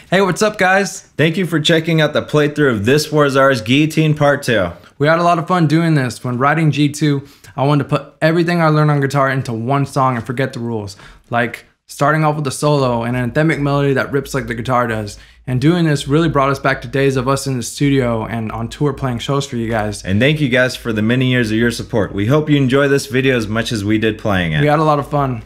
Hey, what's up, guys? Thank you for checking out the playthrough of This War's Ours Guillotine Part 2. We had a lot of fun doing this. When writing G2, I wanted to put everything I learned on guitar into one song and forget the rules. Like starting off with a solo and an anthemic melody that rips like the guitar does. And doing this really brought us back to days of us in the studio and on tour playing shows for you guys. And thank you guys for the many years of your support. We hope you enjoy this video as much as we did playing it. We had a lot of fun.